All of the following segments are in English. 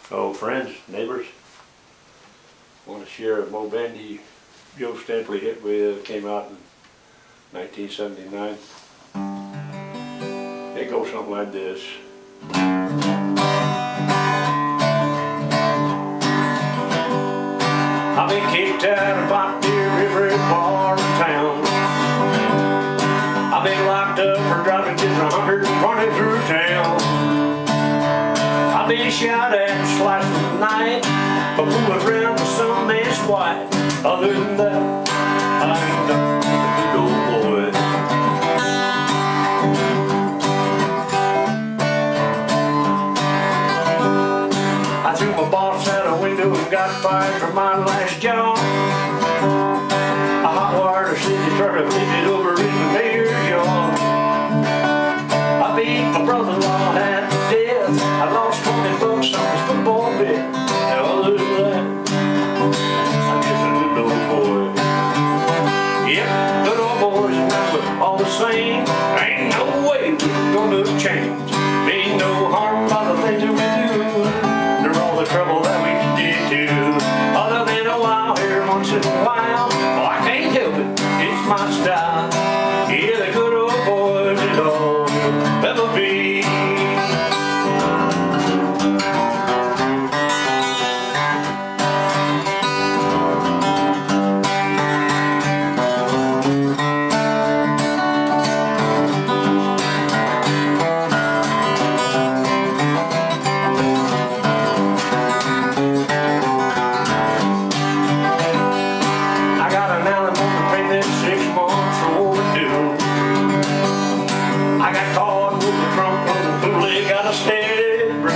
Oh, friends, neighbors, want to share a Moe Bendy Joe Stempley hit with, came out in 1979. It goes something like this. I've been kicked out of Bot Deer River bar in town. I've been locked up for driving just 120 through town. I've been shot at and sliced for the night, but moving around with some man's white. Other than that, I ain't nothing but a good old boy. I threw my boss out a window and got fired from my last job. I hot-wired a city truck and flipped it over in the mayor's yard. I beat my brother-in-law half to death. I lost 20 bucks on his football bet. Now other than that, I'm just a good old boy. Yep, good old boys, but all the same, ain't no way we're gonna change. Ain't no harm by the things that we do, nor all the trouble that we did too. Other than a while here once in a while, oh, I can't help it, it's my style. Yeah, the good old boys is all you'll ever be. I got caught with the trunk of the bully, got a steady brew.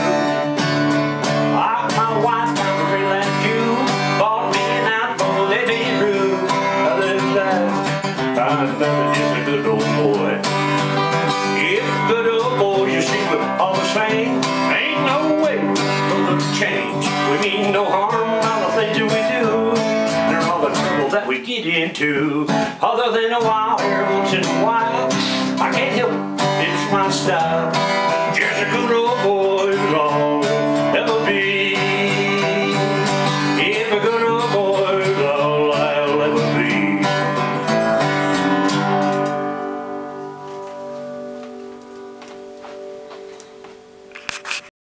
My wife found a real like you, bought me an outfall, let me through. Other than that, I'm nothing, just a good old boy. Yeah, good old boy, you see, but all the same, ain't no way gonna change. We mean no harm by the things that we do, nor all the trouble that we get into. Other than a while here once in a while, I can't help it, it's my style.